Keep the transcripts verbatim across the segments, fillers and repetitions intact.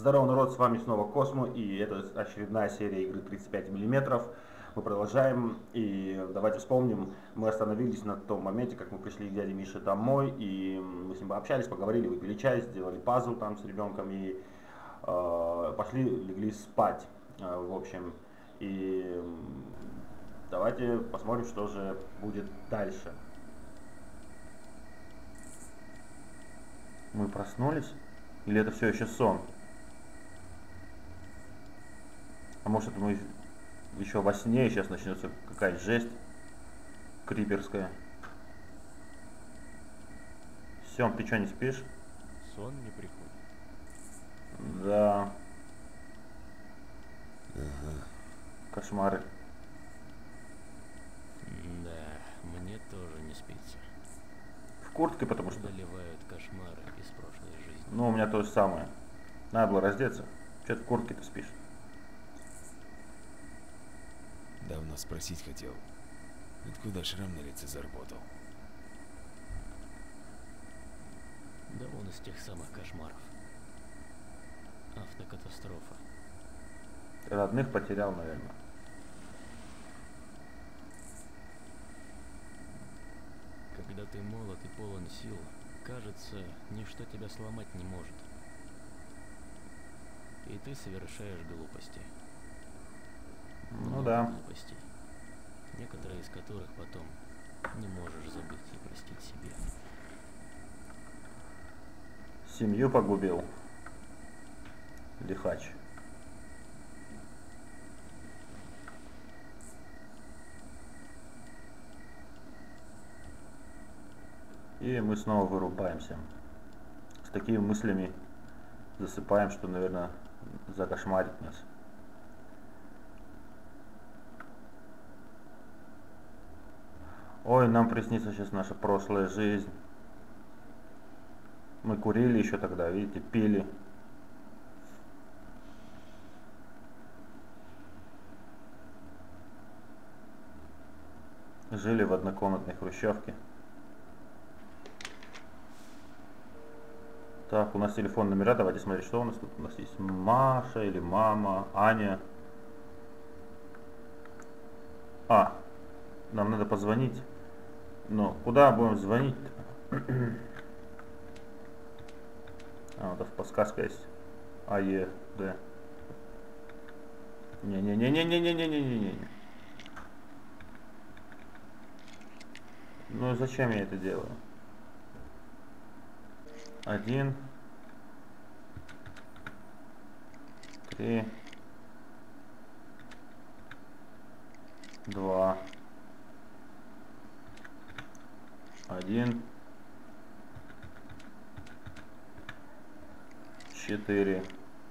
Здорово, народ, с вами снова Космо, и это очередная серия игры тридцать пять миллиметров. Мы продолжаем, и давайте вспомним, мы остановились на том моменте, как мы пришли к дяде Мише домой, и мы с ним пообщались, поговорили, выпили чай, сделали пазл там с ребенком, и э, пошли, легли спать, э, в общем. И давайте посмотрим, что же будет дальше. Мы проснулись? Или это все еще сон? А может это мы еще во сне, и сейчас начнется какая-то жесть криперская. Сем, ты что, не спишь? Сон не приходит. Да. Ага. Кошмары. Да, мне тоже не спится. В куртке, потому что... Доливают кошмары из прошлой жизни. Ну, у меня то же самое. Надо было раздеться. Че ты в куртке-то спишь? Давно спросить хотел, откуда шрам на лице заработал? Да он из тех самых кошмаров. Автокатастрофа. Родных потерял, наверное. Когда ты молод и полон сил, кажется, ничто тебя сломать не может. И ты совершаешь глупости. Ну Много да. глупостей. Некоторые из которых потом не можешь забыть и простить себе. Семью погубил. Лихач. И мы снова вырубаемся. С такими мыслями засыпаем, что, наверное, закошмарит нас. Ой, нам приснится сейчас наша прошлая жизнь. Мы курили еще тогда, видите, пили. Жили в однокомнатной хрущевке. Так, у нас телефон номера, давайте смотреть, что у нас тут. У нас есть Маша или мама, Аня. А, нам надо позвонить. Но куда будем звонить-то? А, вот подсказка есть. А, Е, Д. Не-не-не-не-не-не-не-не-не-не. Ну зачем я это делаю? Один. Три. Два. Один. Четыре.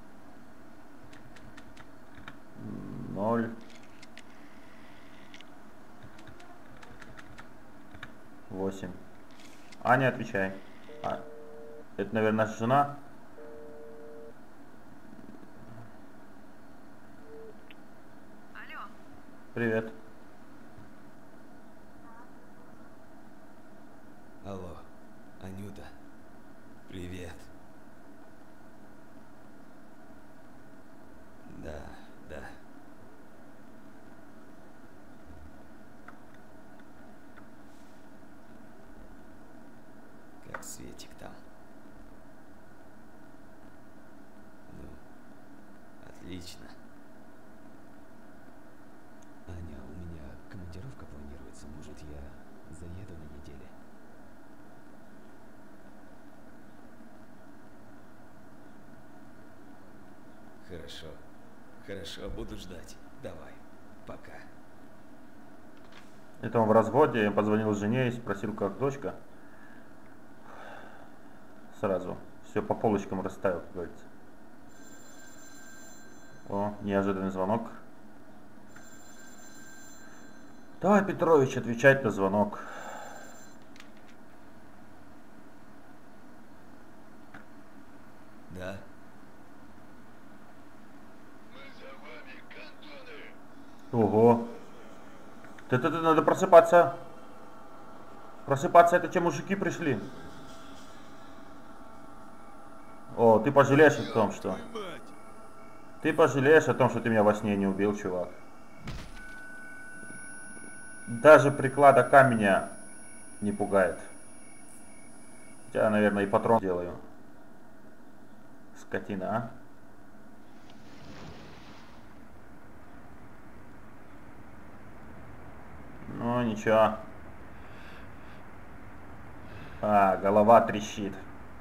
Ноль. Восемь. Аня, отвечай. А, это, наверное, наша жена. Алло. Привет. Алло, Анюта, привет. Да, да. Как Светик там? Ну, отлично. Аня, у меня командировка планируется, может, я заеду на неделе? Хорошо, хорошо, буду ждать. Давай, пока. Это он в разводе, я позвонил жене и спросил, как дочка. Сразу все по полочкам расставил, как говорится. О, неожиданный звонок. Давай, Петрович, отвечать на звонок. Да? Ого. Ты-ты-ты, надо просыпаться. Просыпаться, это те мужики пришли. О, ты пожалеешь о том, что... Твою мать! Ты пожалеешь о том, что ты меня во сне не убил, чувак. Даже приклада камня не пугает. Я, наверное, и патрон делаю. Скотина, а? Ну, ничего. А, голова трещит.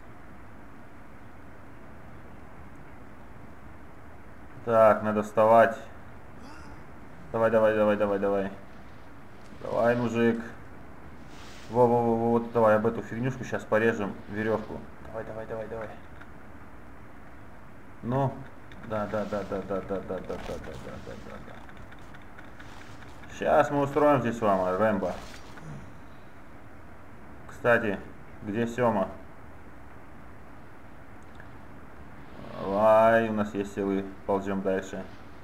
Так, надо вставать. Давай, давай, давай, давай, давай. Давай, мужик. Во-во-во, вот давай об эту фигнюшку сейчас порежем веревку. Давай, давай, давай, давай. Ну, да, да, да, да, да, да, да, да, да, да, да, да, да, да. Сейчас мы устроим здесь вам, Рэмбо. Кстати, где Сёма? Давай, у нас есть силы, ползем дальше.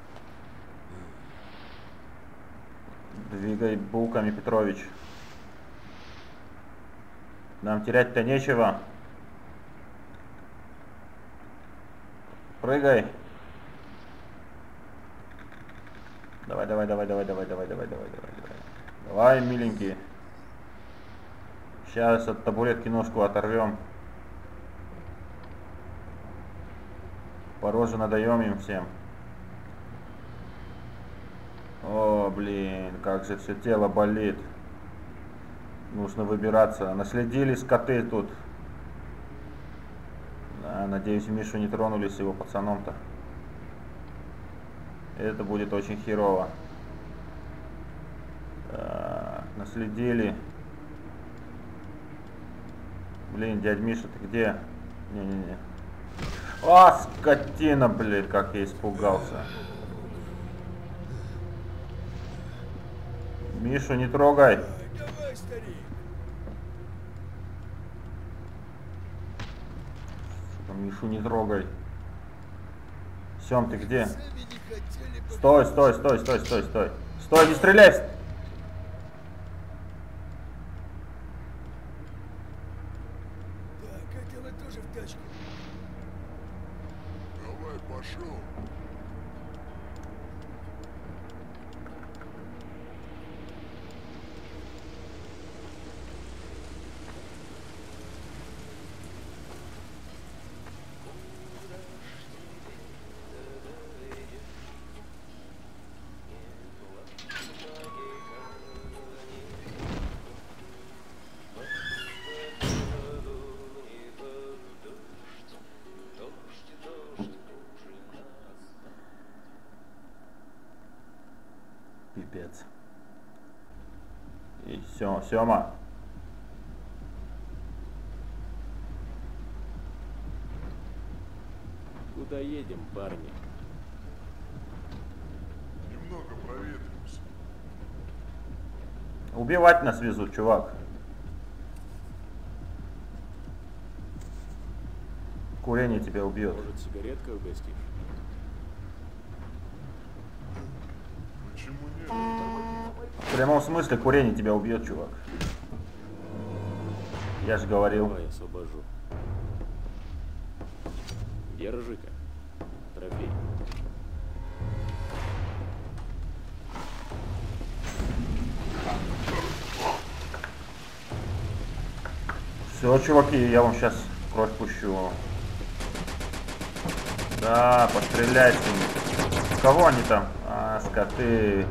Двигай булками, Петрович. Нам терять-то нечего. Прыгай. Давай, давай, давай, давай, давай, давай, давай, давай, давай, давай. Давай, миленький. Сейчас от табуретки ножку оторвем. По роже надаем им всем. О, блин, как же все тело болит. Нужно выбираться. Наследили скоты тут. Да, надеюсь, Мишу не тронули с его пацаном-то. Это будет очень херово. Так, наследили. Блин, дядь Миша, ты где? Не-не-не. А, скотина, блин, как я испугался. Мишу не трогай. Давай, старик. Мишу не трогай. Сем, ты где? Стой, стой, стой, стой, стой, стой. Стой, не стреляй! Так, это вы тоже в тачку. Давай, пошел. Пипец. И все, Сема. Куда едем, парни? Немного проветримся. Убивать нас везут, чувак. Курение тебя убьет. Может, сигареткой угостишь? Почему нет? В прямом смысле курение тебя убьет, чувак. Я же говорил. Давай освобожу. Держи-ка. Трофей. Все, чуваки, я вам сейчас кровь пущу. Да, постреляйте. Кого они там? А, скоты.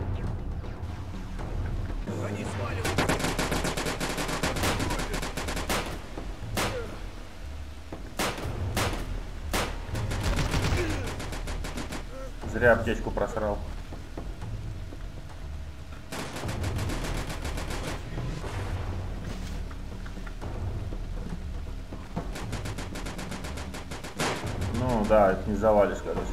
Зря аптечку просрал. Ну да, это не завалишь, короче.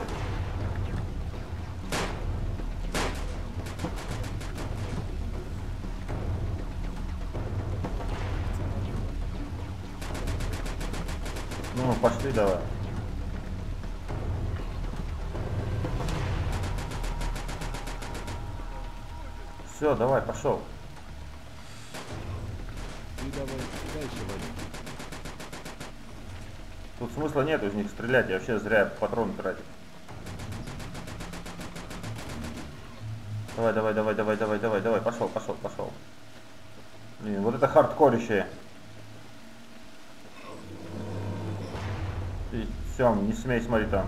Ну, пошли давай. Все, давай, пошел. Ты давай дальше вали. Тут смысла нет из них стрелять, я вообще зря патроны тратил. Давай, давай, давай, давай, давай, давай, давай, пошел, пошел, пошел. Блин, вот это хардкорище. И все, не смей смотреть там.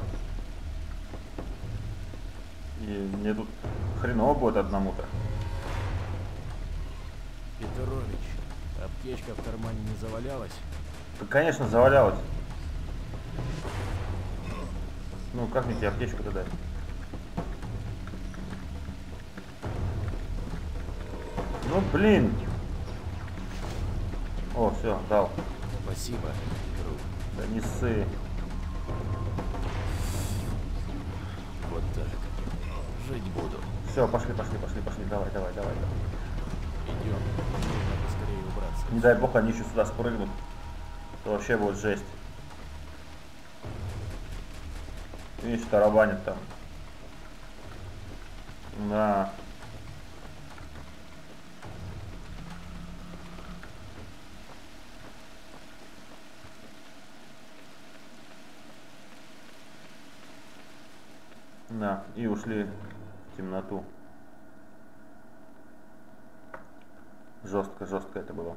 И мне тут хреново будет одному-то. Петрович, аптечка в кармане не завалялась? Да, конечно, завалялось. Ну, как мне тебе аптечку-то дать? Ну, блин. О, все, дал. Спасибо, друг. Да не ссы. Вот так. Жить буду. Все, пошли, пошли, пошли, пошли. Давай, давай, давай, давай. Идем. Нужно поскорее убраться. Не дай бог, они еще сюда спрыгнут. То вообще будет жесть. Видишь, тарабанит там. Да. Да, и ушли в темноту. Жестко, жестко это было.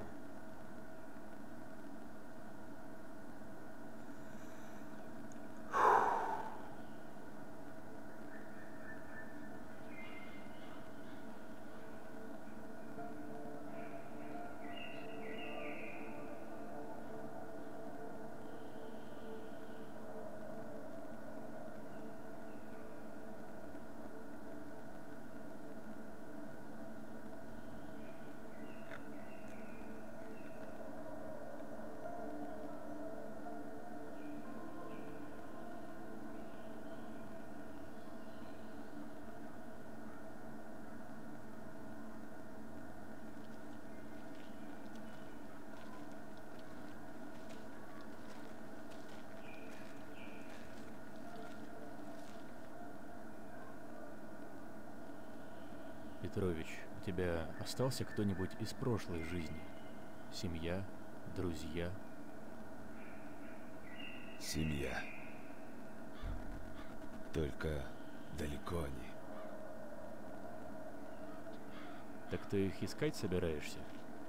Петрович, у тебя остался кто-нибудь из прошлой жизни? Семья, друзья? Семья. Только далеко они. Так ты их искать собираешься?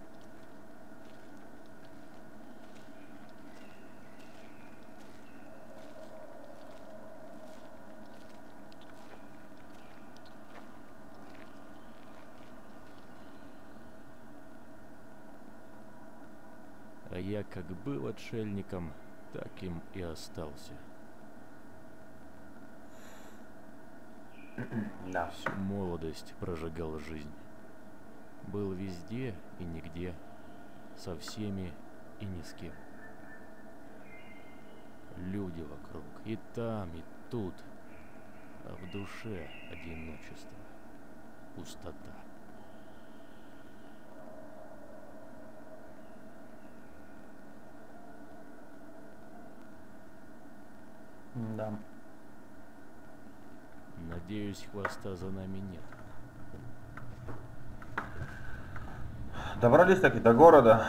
А я как был отшельником, так им и остался. Да. Всю молодость прожигал жизнь. Был везде и нигде, со всеми и ни с кем. Люди вокруг, и там, и тут, а в душе одиночество, пустота. Да. Надеюсь, хвоста за нами нет. Добрались таки до города.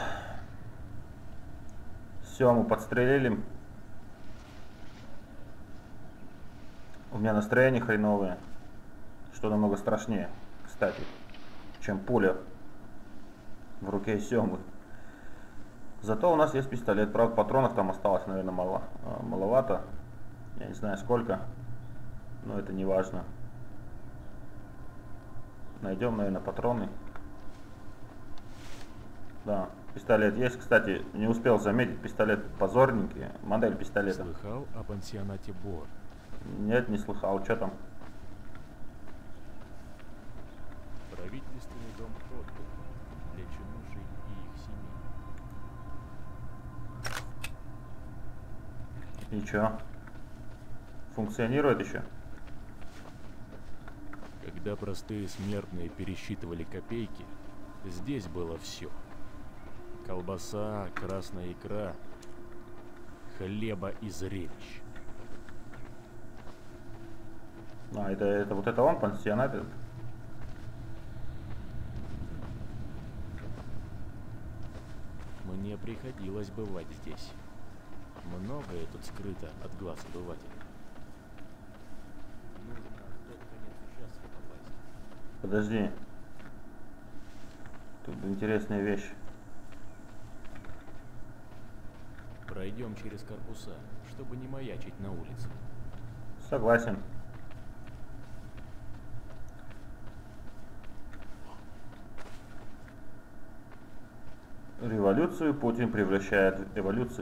Сему подстрелили. У меня настроение хреновое. Что намного страшнее, кстати, чем пуля в руке Семы. Зато у нас есть пистолет. Правда, патронов там осталось, наверное, мало, маловато. Я не знаю сколько, но это не важно. Найдем, наверное, патроны. Да, пистолет есть. Кстати, не успел заметить, пистолет позорненький. Модель пистолета. Слыхал о пансионате Бор? Нет, не слыхал. Что там? Правительственный дом отдыха для чинушей и их семей. И чё? Функционирует еще? Когда простые смертные пересчитывали копейки, здесь было все. Колбаса, красная икра, хлеба и зрелищ. А, это, это вот это он, пансионат этот? Мне приходилось бывать здесь. Многое тут скрыто от глаз обывателя. Нужно в тот конец участка попасть. Подожди. Тут интересная вещь. Пройдем через корпуса, чтобы не маячить на улице. Согласен. Революцию Путин превращает в эволюцию.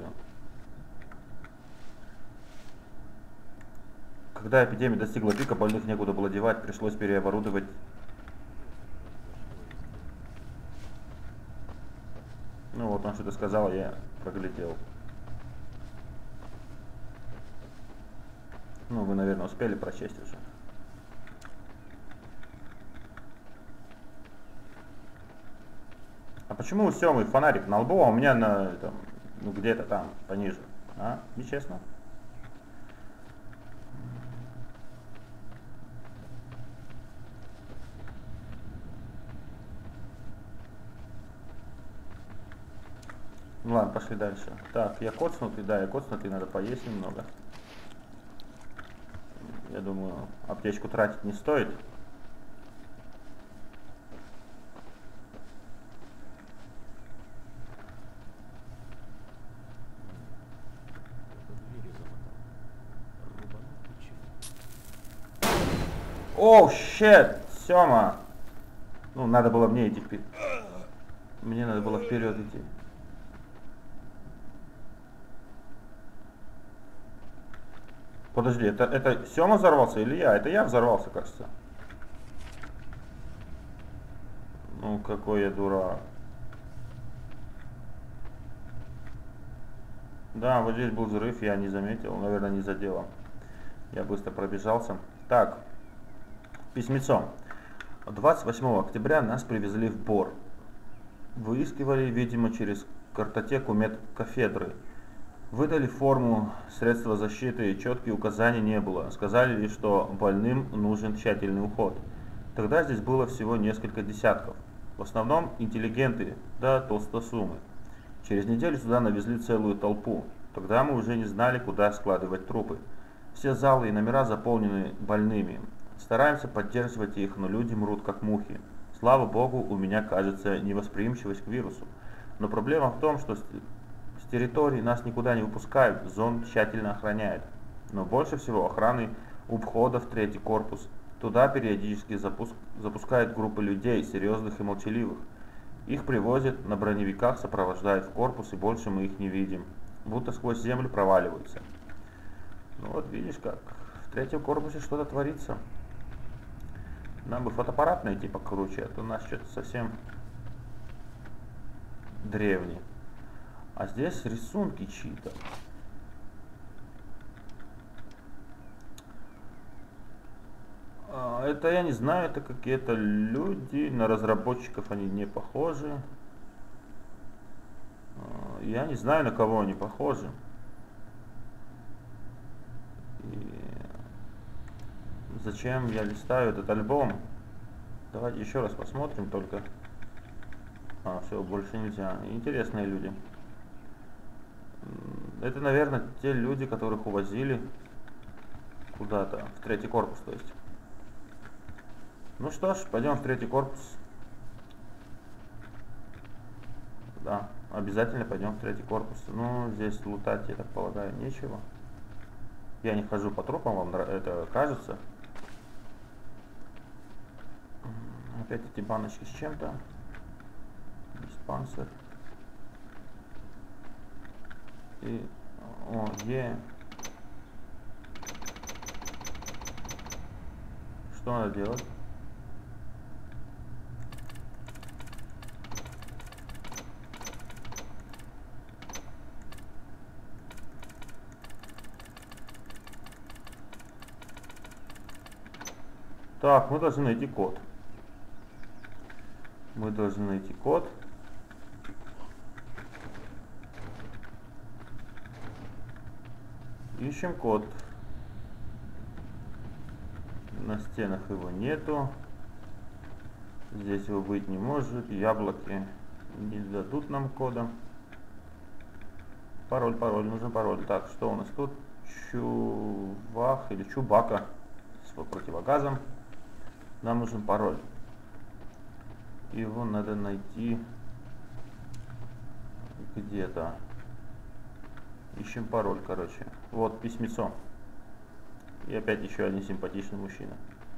Когда эпидемия достигла пика, больных некуда было девать, пришлось переоборудовать. Ну вот он что-то сказал, я проглядел. Ну, вы, наверное, успели прочесть уже. А почему у Семы фонарик на лбу, а у меня на этом, ну где-то там пониже? А? Нечестно? Ну ладно, пошли дальше. Так, я коцнутый, да, я коцнутый, надо поесть немного. Я думаю, аптечку тратить не стоит. Оу, щет, Сёма. Ну, надо было мне идти вперед. Мне надо было вперед идти. Подожди, это, это Сёма взорвался или я? Это я взорвался, кажется. Ну, какой я дурак. Да, вот здесь был взрыв, я не заметил, наверное, не задело. Я быстро пробежался. Так, письмецо. двадцать восьмого октября нас привезли в Бор. Выискивали, видимо, через картотеку медкафедры. Выдали форму, средства защиты, четких указаний не было. Сказали лишь, что больным нужен тщательный уход. Тогда здесь было всего несколько десятков. В основном интеллигенты, да толстосумы. Через неделю сюда навезли целую толпу. Тогда мы уже не знали, куда складывать трупы. Все залы и номера заполнены больными. Стараемся поддерживать их, но люди мрут как мухи. Слава богу, у меня, кажется, невосприимчивость к вирусу. Но проблема в том, что с территории нас никуда не выпускают, зон тщательно охраняют. Но больше всего охраны у входа в третий корпус. Туда периодически запуск... запускают группы людей, серьезных и молчаливых. Их привозят, на броневиках сопровождают в корпус, и больше мы их не видим. Будто сквозь землю проваливаются. Ну вот видишь как, в третьем корпусе что-то творится. Нам бы фотоаппарат найти покруче, а то у нас что-то совсем древний. А здесь рисунки чьи-то. А, это я не знаю, это какие-то люди, на разработчиков они не похожи. А, я не знаю, на кого они похожи. И зачем я листаю этот альбом? Давайте еще раз посмотрим только. А, все, больше нельзя. Интересные люди. Это, наверное, те люди, которых увозили куда-то, в третий корпус, то есть. Ну что ж, пойдем в третий корпус. Да, обязательно пойдем в третий корпус. Ну, здесь лутать, я так полагаю, нечего. Я не хожу по трупам, вам это кажется. Опять эти баночки с чем-то. Диспансер. И, о, е. Что надо делать? Так, мы должны найти код. Мы должны найти код. Ищем код. На стенах его нету. Здесь его быть не может. Яблоки не дадут нам кода. Пароль, пароль, нужен пароль. Так, что у нас тут? Чувак или Чубака с противогазом. Нам нужен пароль. Его надо найти где-то. Ищем пароль, короче. Вот письмецо. И опять еще один симпатичный мужчина.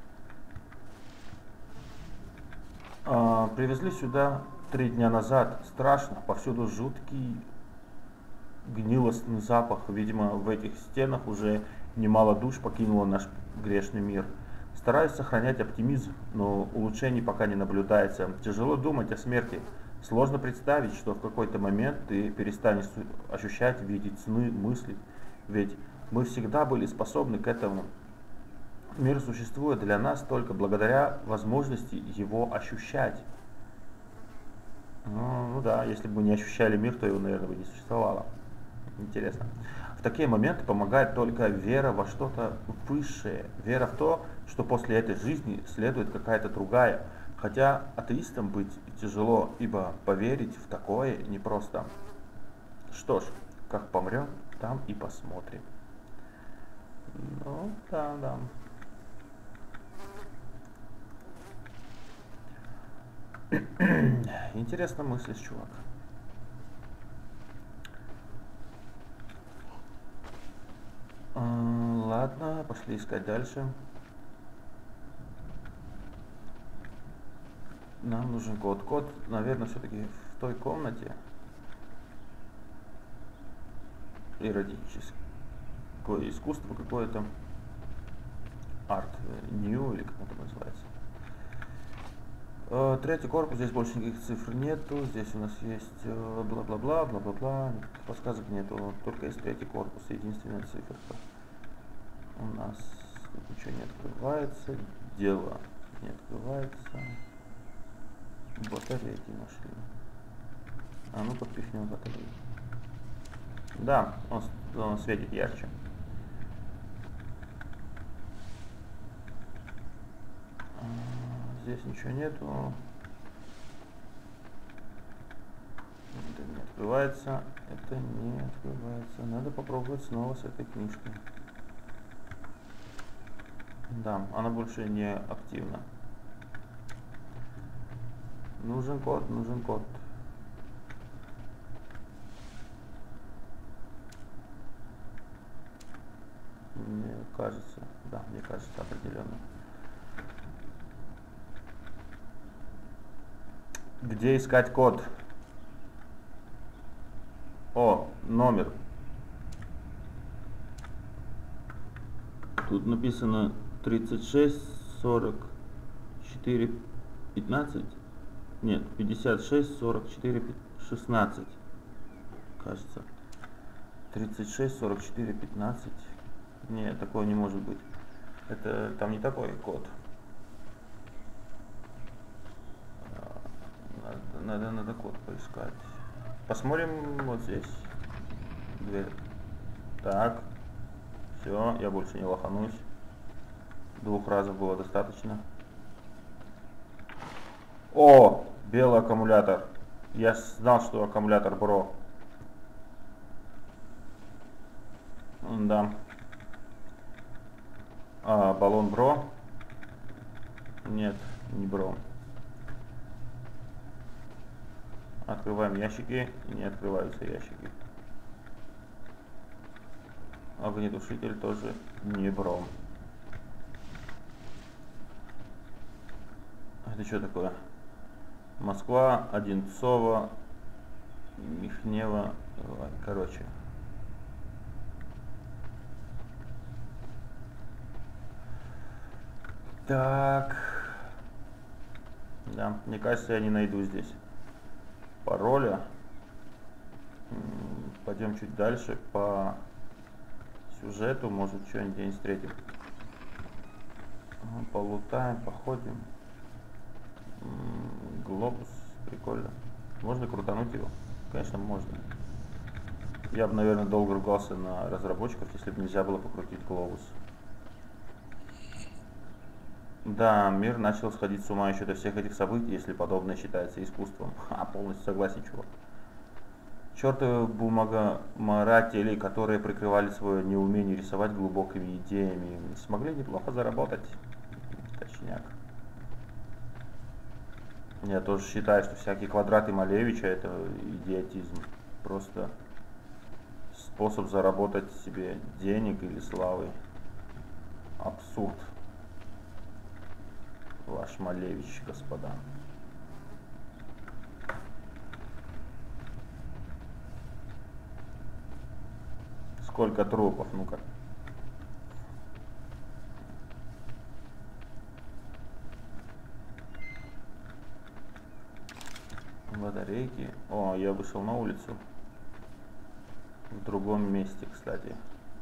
А, привезли сюда три дня назад. Страшно. Повсюду жуткий гнилостный запах. Видимо, в этих стенах уже немало душ покинуло наш грешный мир. Стараюсь сохранять оптимизм, но улучшений пока не наблюдается. Тяжело думать о смерти. Сложно представить, что в какой-то момент ты перестанешь ощущать, видеть сны, мысли. Ведь мы всегда были способны к этому. Мир существует для нас только благодаря возможности его ощущать. Ну, ну да, если бы не ощущали мир, то его, наверное, бы не существовало. Интересно. В такие моменты помогает только вера во что-то высшее. Вера в то, что после этой жизни следует какая-то другая. Хотя атеистам быть тяжело, ибо поверить в такое непросто. Что ж, как помрем, там и посмотрим. Ну, да, да. Интересно мыслишь, чувак. Ладно, пошли искать дальше. Нам нужен код. Код, наверное, все-таки в той комнате. Эротическое искусство какое-то. Арт Нью, или как это называется. Э, третий корпус, здесь больше никаких цифр нету. Здесь у нас есть бла-бла-бла, бла-бла-бла. Подсказок нету. Только есть третий корпус, единственная циферка. У нас тут ничего не открывается. Дело не открывается. Батарейки нашли. А ну подпихнем батарейки. Да, он, он светит ярче. Здесь ничего нету. Это не открывается. Это не открывается. Надо попробовать снова с этой книжкой. Да, она больше не активна. Нужен код, нужен код. Мне кажется, да, мне кажется, определенно. Где искать код? О, номер. Тут написано тридцать шесть сорок четыре пятнадцать. Нет, пятьдесят шесть сорок четыре шестнадцать. Кажется. тридцать шесть сорок четыре пятнадцать. Нет, такого не может быть. Это там не такой код. Надо, надо, надо код поискать. Посмотрим вот здесь. Дверь. Так. Все, я больше не лоханусь. Двух разов было достаточно. О, белый аккумулятор. Я знал, что аккумулятор бро. Да. А, баллон бро. Нет, не бро. Открываем ящики. Не открываются ящики. Огнетушитель тоже не бро. Это что такое? Москва, Одинцово, Михнево. Короче. Так. Да, мне кажется, я не найду здесь пароля. Пойдем чуть дальше по сюжету, может что-нибудь встретим. Полутаем, походим. Глобус, прикольно. Можно крутануть его? Конечно, можно. Я бы, наверное, долго ругался на разработчиков, если бы нельзя было покрутить глобус. Да, мир начал сходить с ума еще до всех этих событий, если подобное считается искусством. А, полностью согласен, чувак. Чертовы бумагоморатели, которые прикрывали свое неумение рисовать глубокими идеями, смогли неплохо заработать. Точняк. Я тоже считаю, что всякие квадраты Малевича это идиотизм. Просто способ заработать себе денег или славы. Абсурд. Ваш Малевич, господа. Сколько трупов, ну-ка. Батарейки. О, я вышел на улицу. В другом месте, кстати.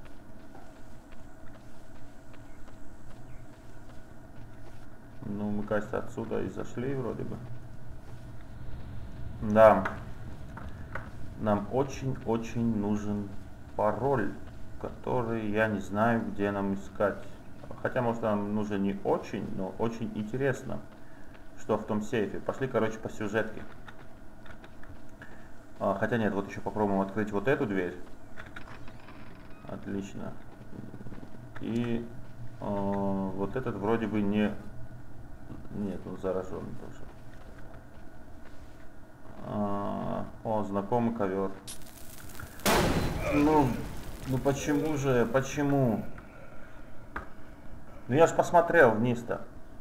Ну, мы, кажется, отсюда и зашли вроде бы. Да. Нам очень-очень нужен пароль, который я не знаю, где нам искать. Хотя, может, нам нужен не очень, но очень интересно, что в том сейфе. Пошли, короче, по сюжетке. А, хотя нет, вот еще попробуем открыть вот эту дверь. Отлично. И э, вот этот вроде бы не... Нет, он заражен тоже. А, о, знакомый ковер. Ну, ну почему же, почему? Ну я ж посмотрел вниз-то.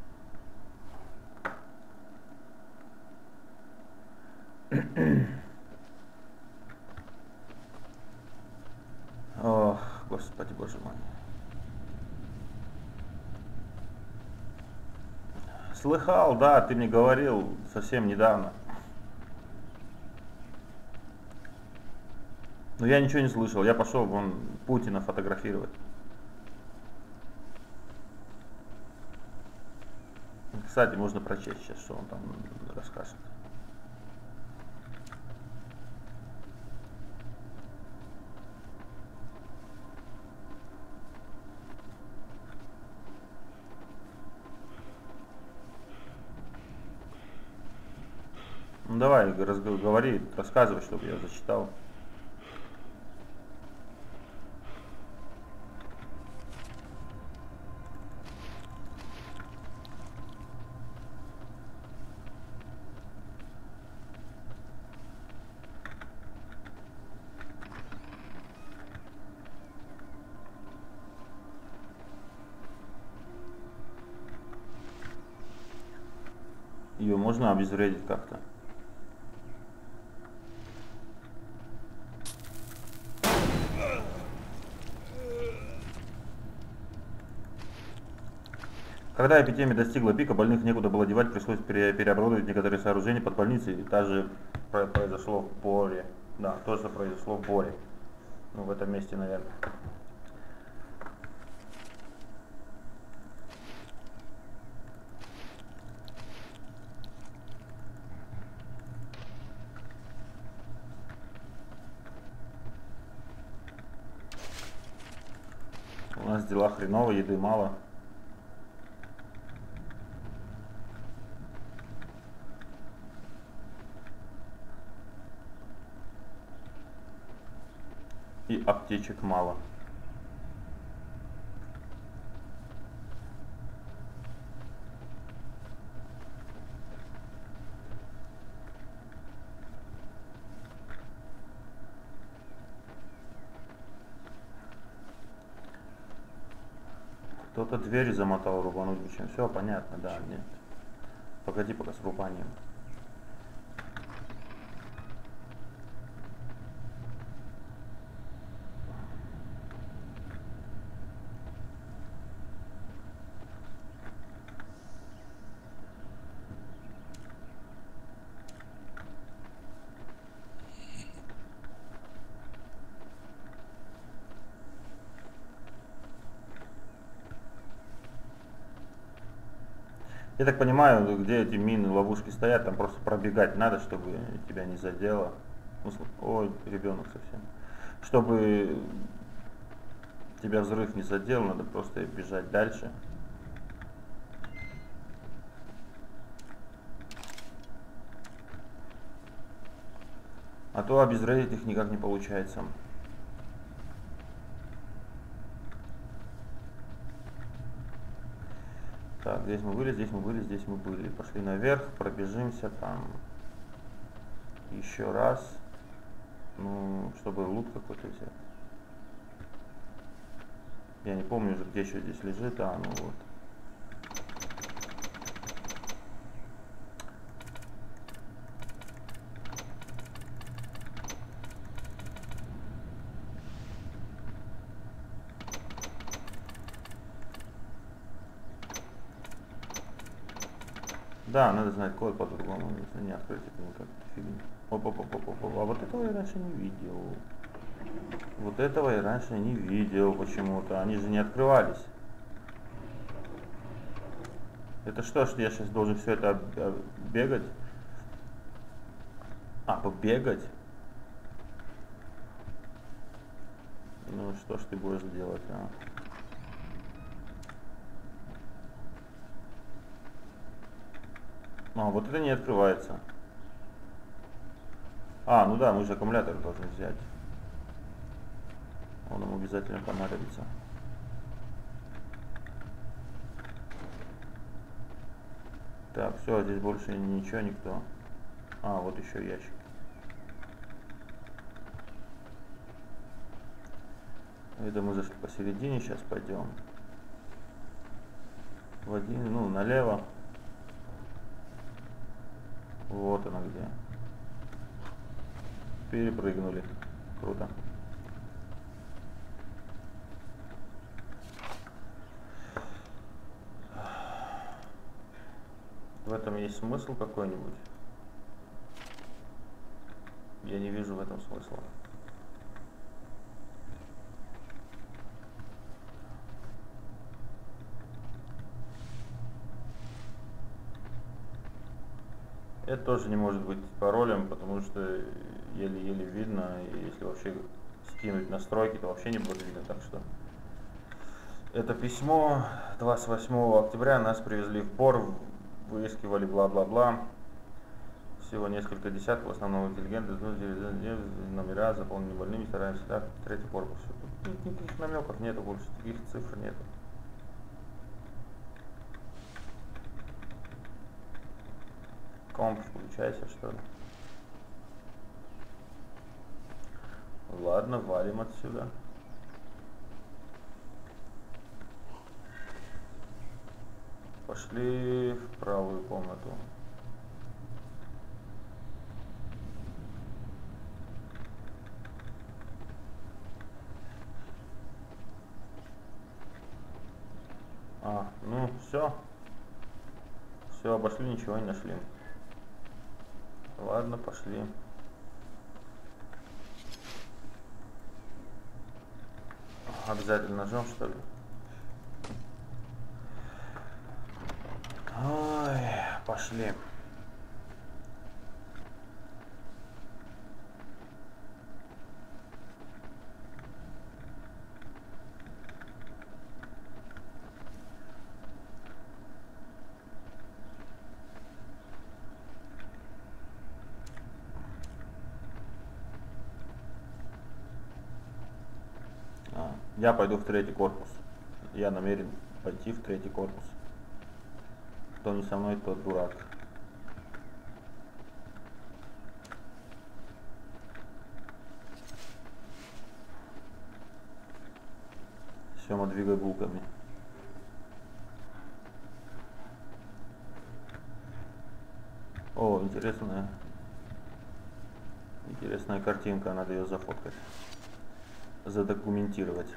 Ох, господи, боже мой. Слыхал, да, ты мне говорил совсем недавно. Но я ничего не слышал, я пошел вон Путина фотографировать. Кстати, можно прочесть сейчас, что он там расскажет. Ну давай, говори, рассказывай, чтобы я зачитал. Ее можно обезвредить как-то? Когда эпидемия достигла пика, больных некуда было девать, пришлось пере переоборудовать некоторые сооружения под больницей. И также произошло в Боре. Да, тоже произошло в Боре. Ну, в этом месте, наверное. У нас дела хреново, еды мало. И аптечек мало. Кто-то двери замотал, рубануть бичом. Все понятно, да, нет. Погоди пока с рубанием. Я так понимаю, где эти мины, ловушки стоят, там просто пробегать надо, чтобы тебя не задело. Ой, ребенок совсем. Чтобы тебя взрыв не задел, надо просто бежать дальше. А то обезвредить их никак не получается. Так, здесь мы были, здесь мы были, здесь мы были. Пошли наверх, пробежимся там еще раз. Ну, чтобы лут какой-то взять. Я не помню уже, где еще здесь лежит. А, ну вот. Да, надо знать код по-другому, если не открыть это никак фигня. Оп-оп-оп-оп-оп. А вот этого я раньше не видел. Вот этого я раньше не видел почему-то. Они же не открывались. Это что, что я сейчас должен все это бегать? А, побегать? Ну что ж ты будешь делать, а? А, вот это не открывается. А, ну да, мы же аккумулятор должны взять. Он нам обязательно понадобится. Так, все, здесь больше ничего, никто. А, вот еще ящик. Это мы зашли посередине, сейчас пойдем. В один, ну, налево. Вот она где. Перепрыгнули. Круто. В этом есть смысл какой-нибудь? Я не вижу в этом смысла. Это тоже не может быть паролем, потому что еле-еле видно, и если вообще скинуть настройки, то вообще не будет видно, так что это письмо двадцать восьмого октября, нас привезли в Бор, выискивали бла-бла-бла, всего несколько десятков, в основном интеллигенты, номера заполнены больными, стараемся, да, третий корпус. Тут никаких намеков нету больше, таких цифр нету. Комп, включайся, что ли? Ладно, валим отсюда. Пошли в правую комнату. А, ну все. Все, обошли, ничего не нашли. Ладно, пошли. Обязательно ножом, что ли? Ой, пошли. Я пойду в третий корпус. Я намерен пойти в третий корпус. Кто не со мной, тот дурак. Сема, двигай булками. О, интересная. Интересная картинка, надо ее зафоткать. Задокументировать.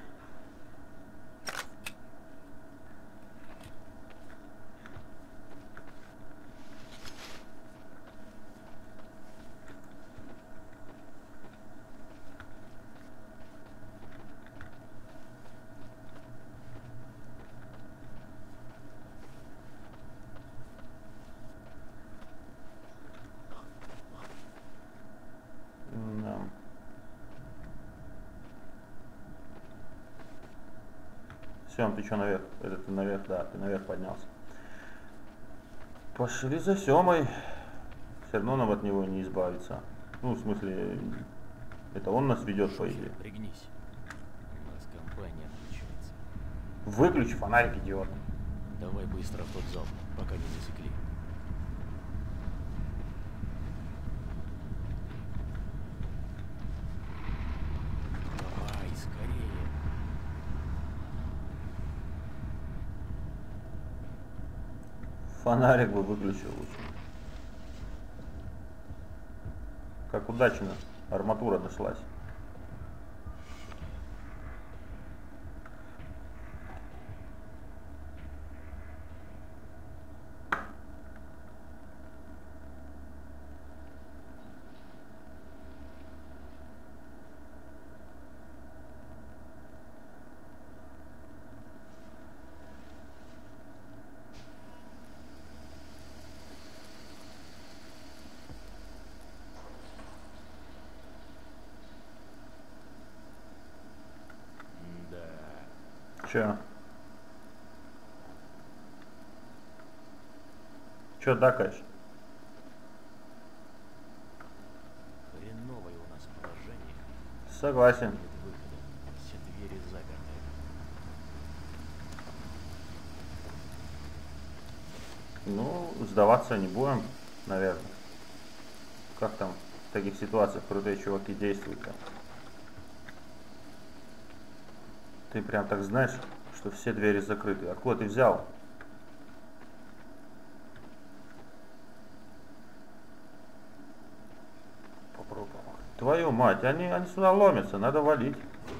Сем, ты что наверх? Это ты наверх, да, ты наверх поднялся. Пошли за Семой. Все равно нам от него не избавиться. Ну, в смысле, это он нас ведет, по идее. Пригнись. У нас компания отключается. Выключи фонарик, идиот. Давай быстро в тот зал, пока не засекли. Давай, скорее. Фонарик бы выключил лучше. Как удачно арматура нашлась. Чё? Чё дакаешь? Хреновое у нас положение. Согласен. Нет выхода. Все двери заперты. Ну, сдаваться не будем, наверное. Как там в таких ситуациях крутые чуваки действуют-то? Ты прям так знаешь, что все двери закрыты. Откуда ты взял? Попробуй. Твою мать, они, они сюда ломятся, надо валить.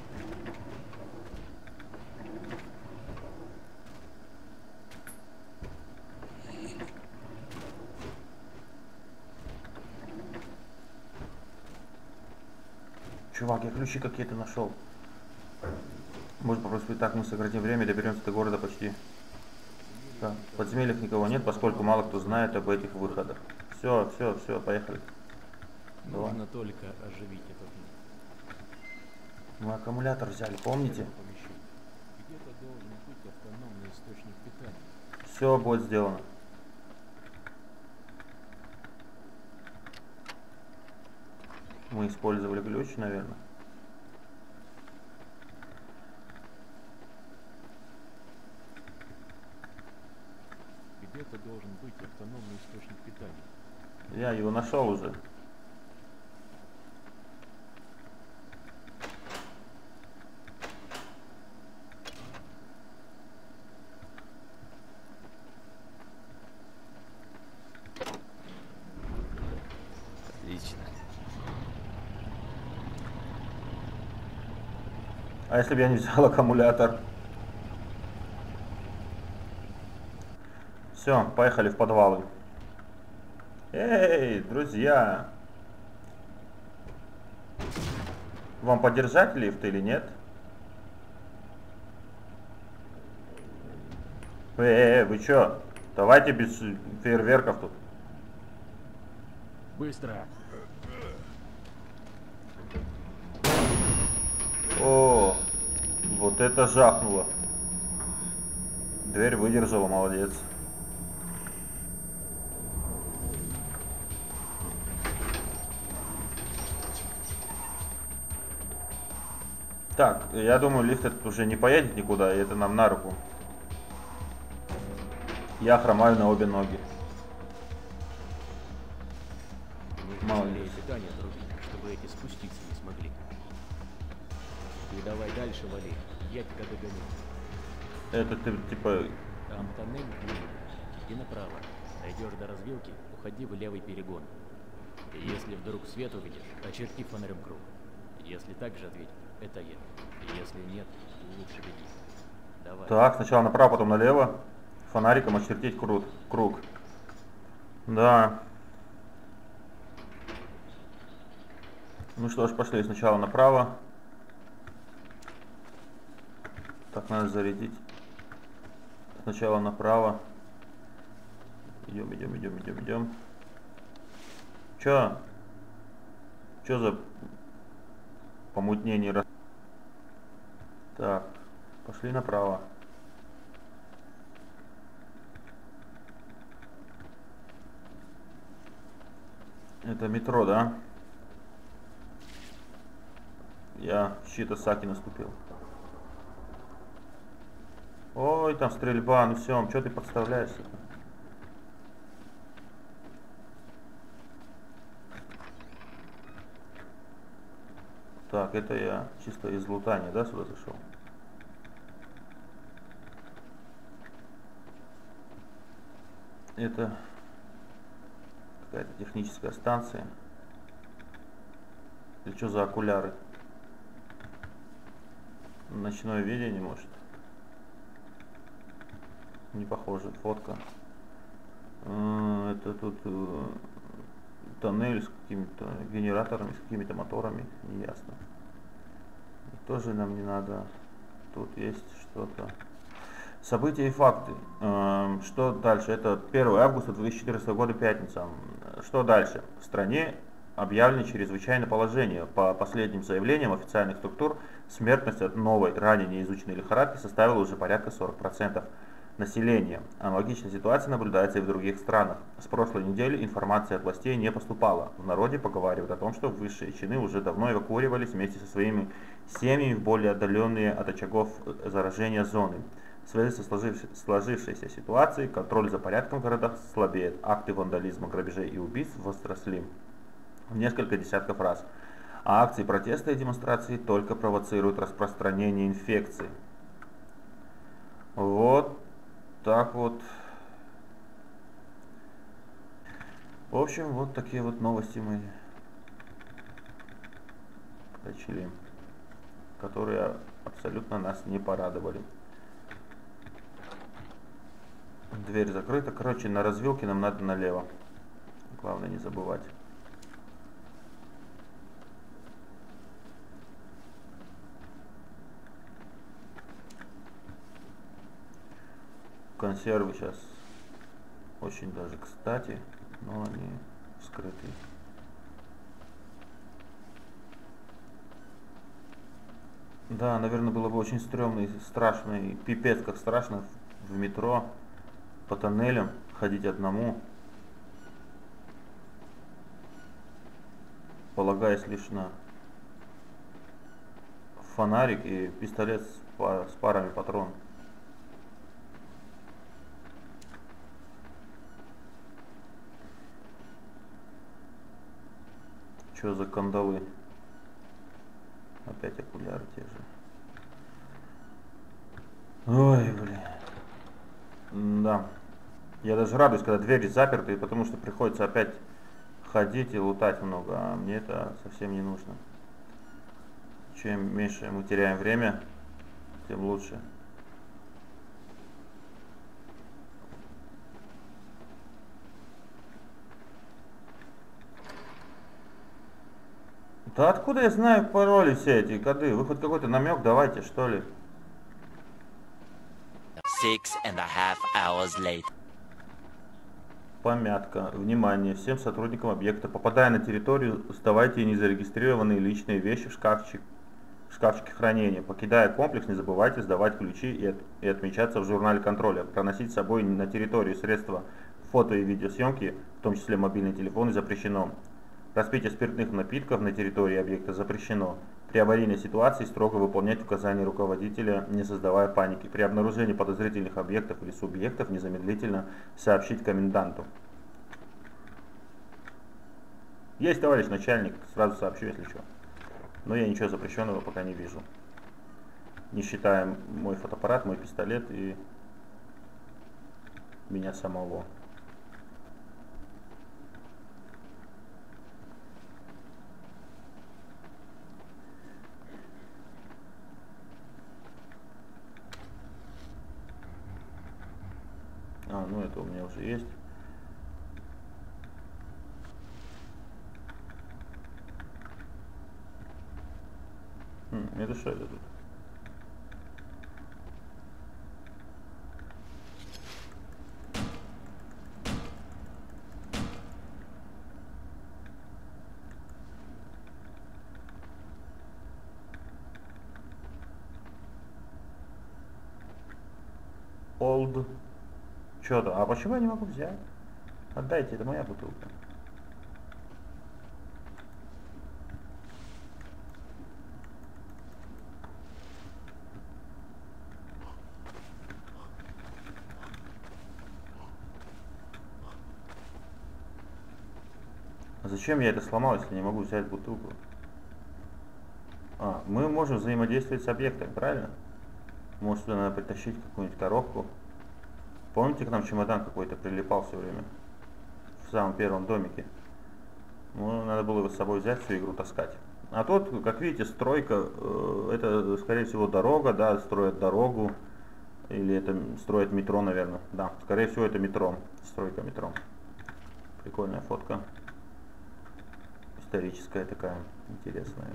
Чувак, я ключи какие-то нашел. Может, попросту так мы сократим время, доберемся до города почти. Да. В подземельях никого нет, поскольку мало кто знает об этих выходах. Все, все, все, поехали. Нужно Давай. только оживить этот мир. Мы аккумулятор взяли, помните? Помещение. Где-то должен быть автономный источник питания. Все будет сделано. Мы использовали ключ, наверное. Где-то должен быть автономный источник питания. Я его нашел уже. Отлично. А если бы я не взял аккумулятор? Все, поехали в подвалы. Эй, друзья! Вам поддержать лифт или нет? Эй, вы чё? Давайте без фейерверков тут. Быстро! О, вот это жахнуло. Дверь выдержала, молодец. Так, я думаю, лифт этот уже не поедет никуда, и это нам на руку. Я хромаю на обе ноги. Нужно Молодец. скорее питание отрубить, чтобы эти спуститься не смогли. Ты давай дальше вали, я тебя догоню. Это ты типа... Там тоннель длинный. Иди направо. Дойдешь до развилки, уходи в левый перегон. И если вдруг свет увидишь, очерти фонарем круг. Если так же ответь, это я. И если нет, лучше беги. Давай. Так, сначала направо, потом налево. Фонариком очертить круг. круг. Да. Ну что ж, пошли сначала направо. Так, надо зарядить. Сначала направо. Идем, идем, идем, идем, идем. Чё? Чё за помутнение? Так, пошли направо. Это метро, да? Я в чьи-то саки наступил. Ой, там стрельба, ну все, что ты подставляешься? Так, это я чисто из лутания, да, сюда зашел? Это какая-то техническая станция. Или что за окуляры? Ночное видение, может? Не похоже, фотка. Это тут тоннель с какими-то генераторами, с какими-то моторами, не ясно. И тоже нам не надо. Тут есть что-то. События и факты. Что дальше? Это первое августа две тысячи четырнадцатого года, пятница. Что дальше? В стране объявлено чрезвычайное положение. По последним заявлениям официальных структур, смертность от новой, ранее неизученной лихорадки составила уже порядка сорок процентов населения. Аналогичная ситуация наблюдается и в других странах. С прошлой недели информация от властей не поступала. В народе поговаривают о том, что высшие чины уже давно эвакуировались вместе со своими семьями в более отдаленные от очагов заражения зоны. В связи со сложившейся ситуацией контроль за порядком в городах слабеет. Акты вандализма, грабежей и убийств возросли в несколько десятков раз. А акции протеста и демонстрации только провоцируют распространение инфекции. Вот так вот. В общем, вот такие вот новости мы прочли, которые абсолютно нас не порадовали. Дверь закрыта. Короче, на развилке нам надо налево. Главное не забывать. Консервы сейчас очень даже кстати, но они скрыты. Да, наверное, было бы очень стрёмно и страшно, и пипец как страшно в метро по тоннелям ходить одному, полагаясь лишь на фонарик и пистолет с, пар, с парами патронов. Что за кандалы? Опять окуляры те же. Ой, блин. Да. Я даже радуюсь, когда двери заперты, потому что приходится опять ходить и лутать много, а мне это совсем не нужно. Чем меньше мы теряем время, тем лучше. Да откуда я знаю пароли все эти коды? Вы хоть какой-то намек давайте, что ли? Six and a half hours later. Помятка. Внимание всем сотрудникам объекта. Попадая на территорию, сдавайте незарегистрированные личные вещи в шкафчик, в шкафчике хранения. Покидая комплекс, не забывайте сдавать ключи и, от, и отмечаться в журнале контроля. Проносить с собой на территорию средства фото и видеосъемки, в том числе мобильные телефоны, запрещено. Распитие спиртных напитков на территории объекта запрещено. При аварийной ситуации строго выполнять указания руководителя, не создавая паники. При обнаружении подозрительных объектов или субъектов незамедлительно сообщить коменданту. Есть, товарищ начальник, сразу сообщу, если что. Но я ничего запрещенного пока не вижу. Не считая мой фотоаппарат, мой пистолет и меня самого. А, ну это у меня уже есть. Хм, это что это тут? Old. Что-то. А почему я не могу взять? Отдайте, это моя бутылка. Зачем я это сломал, если не могу взять бутылку? А, мы можем взаимодействовать с объектом, правильно? Может, сюда надо притащить какую-нибудь коробку. Помните, к нам чемодан какой-то прилипал все время? В самом первом домике. Ну, надо было его с собой взять, всю игру таскать. А тут, как видите, стройка, э, это, скорее всего, дорога, да, строят дорогу. Или это строят метро, наверное. Да, скорее всего, это метро. Стройка метро. Прикольная фотка. Историческая такая, интересная.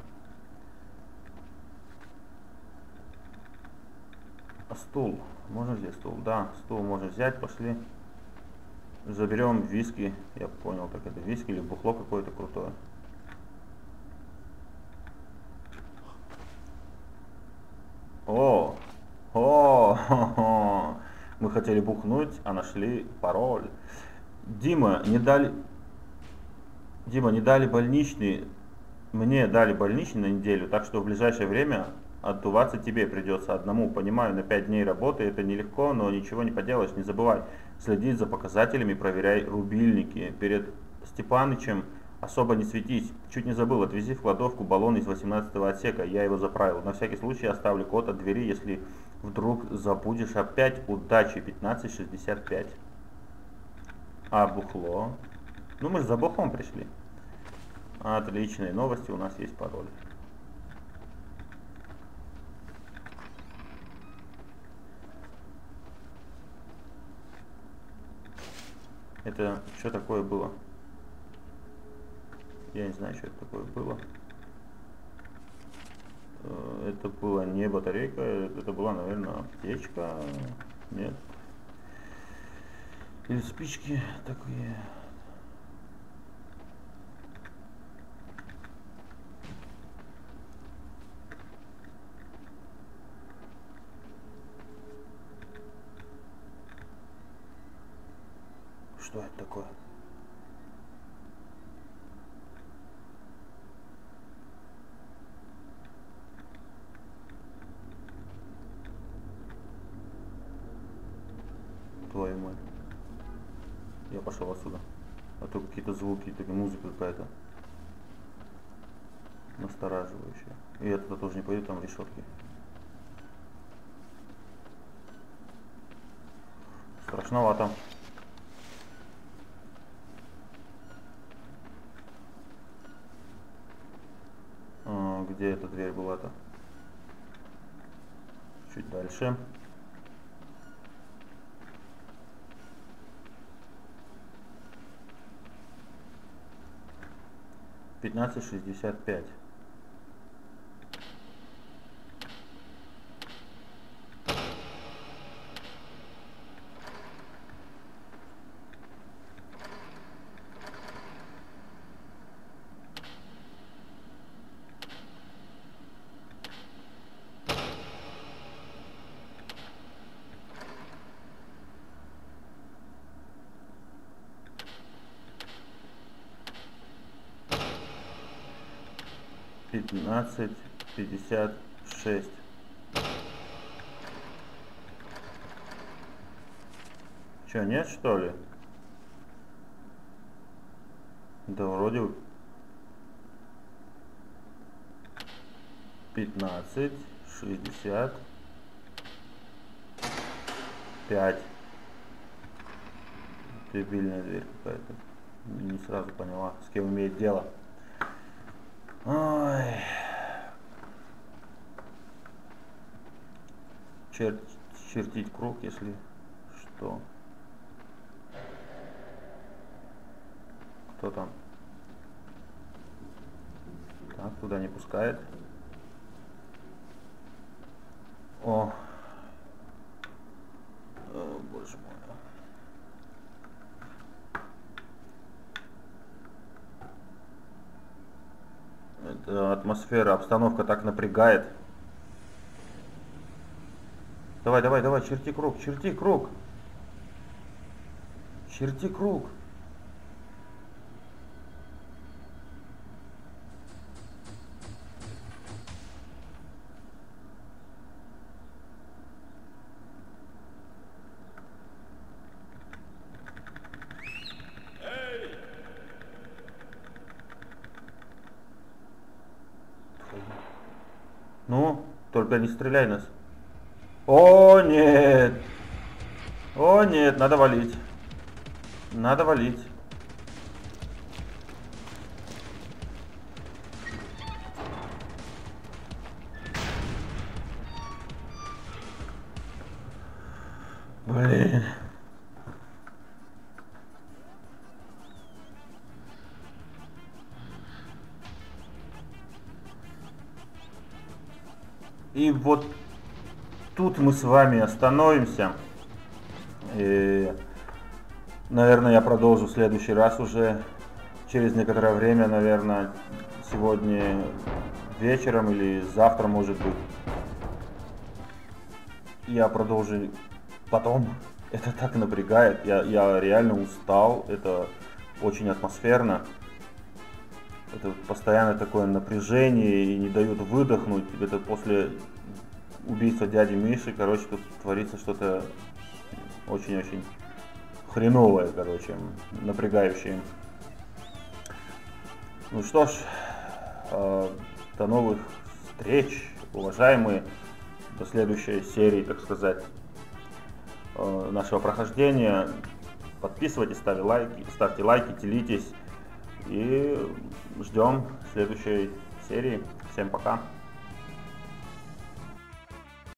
А стул. Можно здесь стул? Да, стул можно взять, пошли. Заберем виски. Я понял, так это виски или бухло какое-то крутое. О! О! Хо-хо. Мы хотели бухнуть, а нашли пароль. Дима, не дали... Дима, не дали больничный. Мне дали больничный на неделю, так что в ближайшее время отдуваться тебе придется одному. Понимаю, на пять дней работы это нелегко, но ничего не поделаешь. Не забывай следить за показателями, проверяй рубильники. Перед Степанычем особо не светись. Чуть не забыл, отвези в кладовку баллон из восемнадцатого отсека. Я его заправил. На всякий случай оставлю код от двери, если вдруг забудешь опять. Удачи. пятнадцать шестьдесят пять. А бухло? Ну мы же за бухлом пришли. Отличные новости, у нас есть пароль. Это что такое было? Я не знаю, что это такое было. Это была не батарейка, это была, наверное, аптечка. Нет. Или спички такие. Что это такое? Твою мать. Я пошел отсюда. А то какие-то звуки, так музыка какая-то настораживающая. И я туда тоже не пойду, там решетки. Страшновато. А, где эта дверь была-то? Чуть дальше. пятнадцать шестьдесят пять. пятнадцать пятьдесят шесть. Че, нет, что ли? Да вроде пятнадцать шестьдесят пять. Дебильная дверь какая-то. Не сразу поняла, с кем имеет дело. Ой. Чер... Чертить круг, если что. Кто там? Так, туда не пускает. О. О, боже мой. Эта атмосфера, обстановка так напрягает. Давай, давай, давай, черти круг, черти круг. Черти круг. Ну, только не стреляй нас. О, нет! О, нет, надо валить. Надо валить. Блин. И вот тут мы с вами остановимся. И, наверное, я продолжу в следующий раз уже через некоторое время, наверное, сегодня вечером или завтра, может быть. Я продолжу потом. Это так напрягает. Я, я реально устал. Это очень атмосферно. Это постоянно такое напряжение и не дают выдохнуть. Это после убийства дяди Миши, короче, тут творится что-то очень-очень хреновое, короче, напрягающее. Ну что ж, э, до новых встреч, уважаемые, до следующей серии, так сказать, э, нашего прохождения. Подписывайтесь, ставьте лайки, ставьте лайки, делитесь и ждем следующей серии. Всем пока.